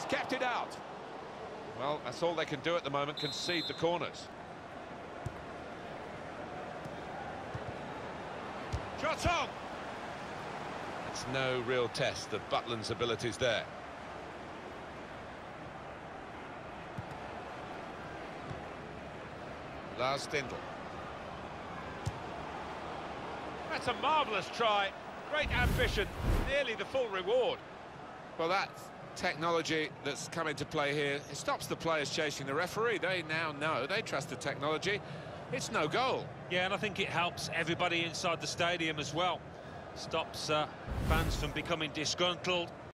he's kept it out. Well, that's all they can do at the moment, concede the corners. Shot on! It's no real test of Butland's abilities there. Lars Stindl. That's a marvellous try. Great ambition, nearly the full reward. Well, that technology that's come into play here, it stops the players chasing the referee. They now know, they trust the technology. It's no goal. Yeah, and I think it helps everybody inside the stadium as well. Stops fans from becoming disgruntled.